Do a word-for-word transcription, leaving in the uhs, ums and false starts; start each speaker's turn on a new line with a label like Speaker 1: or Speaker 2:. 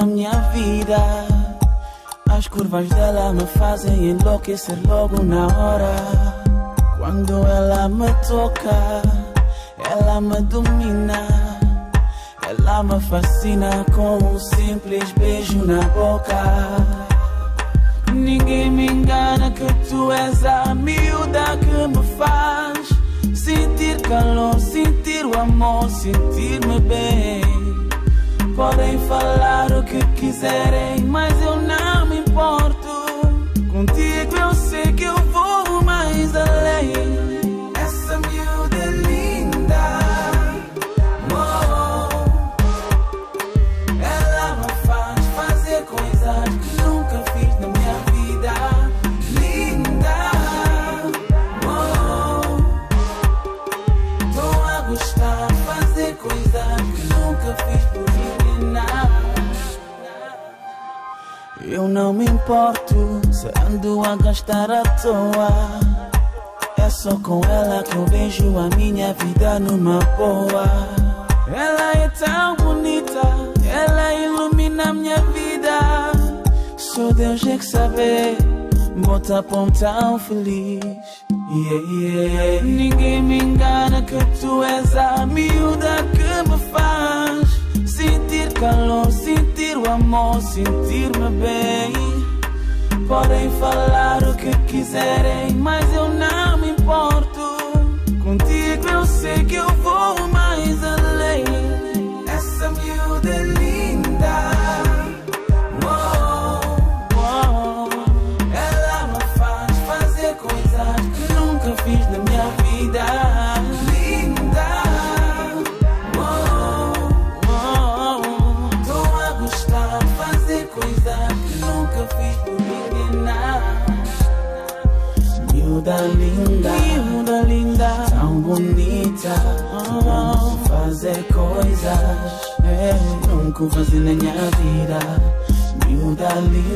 Speaker 1: na minha vida. As curvas dela me fazem enlouquecer logo na hora. Quando ela me toca, ela me domina. Ela me fascina com um simples beijo na boca. Ninguém me engana que tu és a miúda que me faz sentir calor, sentir o amor, sentir-me bem. Podem falar o que quiserem, mas eu não me importo. Contigo eu sei que eu vou mais além. Essa miúda é linda, oh. Ela me faz fazer coisas que nunca fiz na minha vida. Linda, oh. Tô a gostar de fazer coisas que nunca fiz por ninguém, não. Eu não me importo se ando a gastar à toa. É só com ela que eu vejo a minha vida numa boa. Ela é tão bonita, ela ilumina a minha vida. Só Deus é que sabe, bota pão tão feliz. Yeah, yeah. Ninguém me engana que tu és a miúda que me faz sentir calor, sentir o amor, sentir-me bem. Podem falar o que quiserem, mas eu não me importo. Contigo eu sei que eu vou mais além. Essa miúda é linda, oh, oh. Ela me faz fazer coisas que nunca fiz na minha vida. Linda, oh, oh. Tô a gostar de fazer coisas que nunca fiz por ninguém, não. Miúda linda, miúda linda, tão bonita, oh, fazer coisas é, nunca fazer na minha vida. Miúda linda.